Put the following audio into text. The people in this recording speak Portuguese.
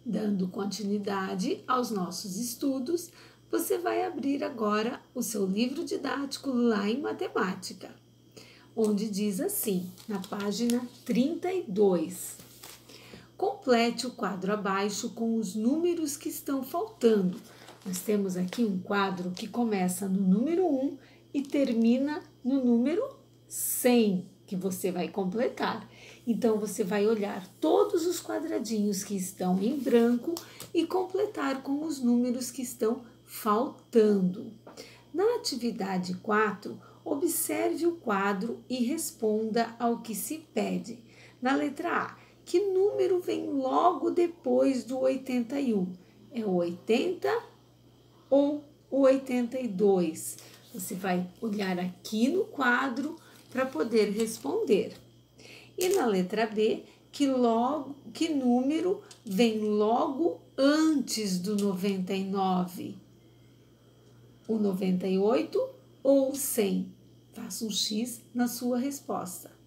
Dando continuidade aos nossos estudos, você vai abrir agora o seu livro didático lá em matemática, onde diz assim, na página 32. Complete o quadro abaixo com os números que estão faltando. Nós temos aqui um quadro que começa no número 1 e termina no número 100, que você vai completar. Então, você vai olhar todos os quadradinhos que estão em branco e completar com os números que estão faltando. Na atividade 4, observe o quadro e responda ao que se pede. Na letra A, que número vem logo depois do 81? É o 80 ou o 82? Você vai olhar aqui no quadro para poder responder. E na letra B, que número vem logo antes do 99? O 98 ou o 100? Faça um X na sua resposta.